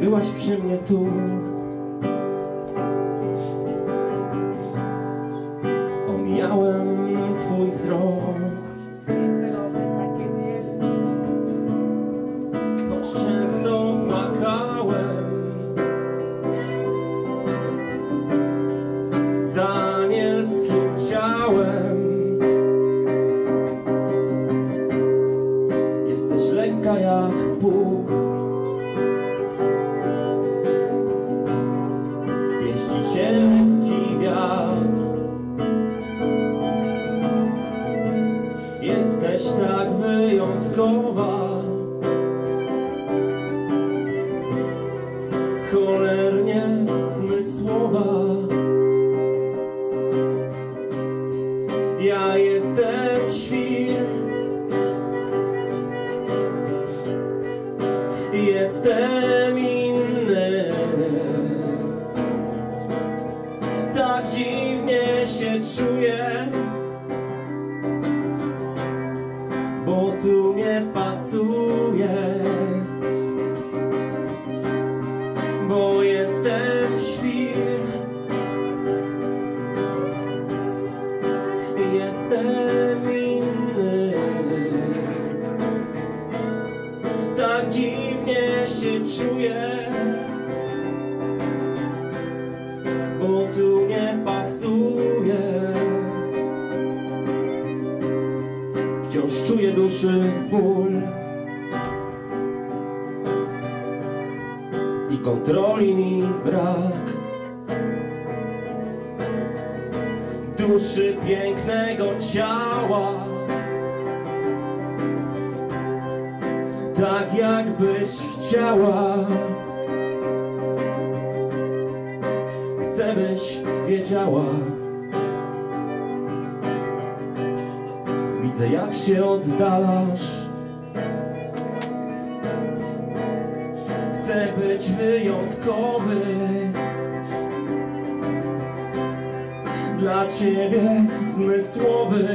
byłaś przy mnie tu. Omijałem twój wzrok, choć często płakałem za anielskim ciałem. Jesteś lekka jak puch, pieści cię lekki wiatr. Jesteś tak wyjątkowa, cholernie zmysłowa. Ja jestem świr, jestem inny. Tak dziwnie się czuję, bo tu nie pasuje, bo jestem świr, jestem inny. Tak dziwnie się czuję, bo tu nie pasuje. Wciąż czuję duszy ból i kontroli mi brak. Duszy pięknego ciała, tak jakbyś chciała. Chcę, byś wiedziała. Widzę, jak się oddalasz. Chcę być wyjątkowy, dla ciebie zmysłowy.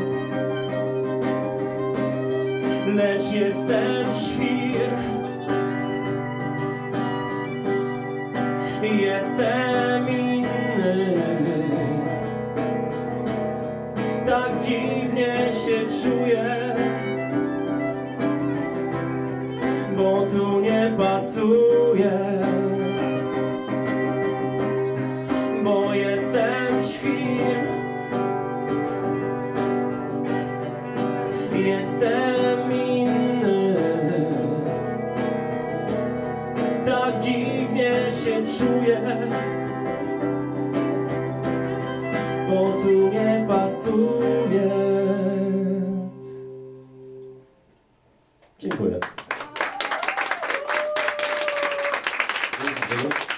Lecz jestem świr, jestem inny. Tak dziwnie się czuję, bo tu nie pasuje, bo jestem świr, jestem inny. Tak dziwnie się czuję, bo tu nie pasuje. Dziękuję.